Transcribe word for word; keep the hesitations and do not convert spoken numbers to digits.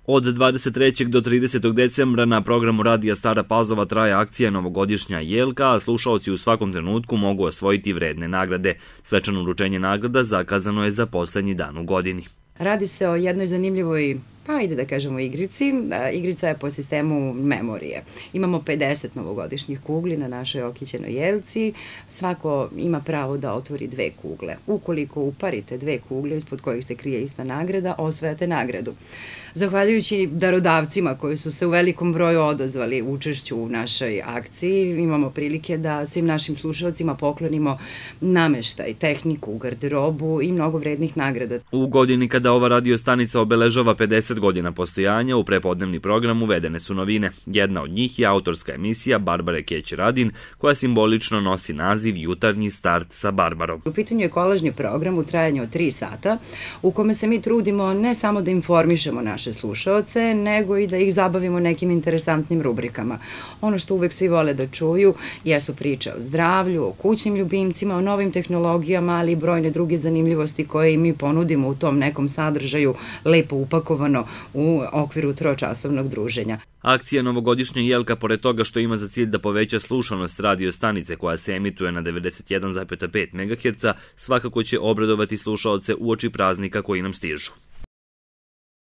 Od dvadeset trećeg do tridesetog decembra na programu Radija Stara Pazova traje akcija Novogodišnja jelka, a slušaoci u svakom trenutku mogu osvojiti vredne nagrade. Svečano uručenje nagrada zakazano je za poslednji dan u godini. Radi se o jednoj zanimljivoj, pa ajde da kažemo igrici. Igrica je po sistemu memorije. Imamo pedeset novogodišnjih kugli na našoj okićenoj jelci. Svako ima pravo da otvori dve kugle. Ukoliko uparite dve kugle ispod kojih se krije ista nagrada, osvajate nagradu. Zahvaljujući darodavcima koji su se u velikom broju odazvali učešću u našoj akciji, imamo prilike da svim našim slušalcima poklonimo nameštaj, tehniku, garderobu i mnogo vrednih nagrada. U godini kada ova radio stanica obeležava pedeset godina postojanja, u prepodnevni program uvedene su novine. Jedna od njih je autorska emisija Barbare Keć-Radin, koja simbolično nosi naziv Jutarnji start sa Barbarom. U pitanju je kolažni program u trajanju od tri sata, u kome se mi trudimo ne samo da informišemo naše slušaoce, nego i da ih zabavimo nekim interesantnim rubrikama. Ono što uvek svi vole da čuju jesu priče o zdravlju, o kućnim ljubimcima, o novim tehnologijama, ali i brojne druge zanimljivosti koje i mi ponudimo u tom nekom sadržaju, lepo upakovano u okviru tročasovnog druženja. Akcija Novogodišnja jelka, pored toga što ima za cilj da poveća slušanost radio stanice koja se emituje na devedeset jedan zarez pet megaherca, svakako će obradovati slušaoce uoči praznika koji nam stižu.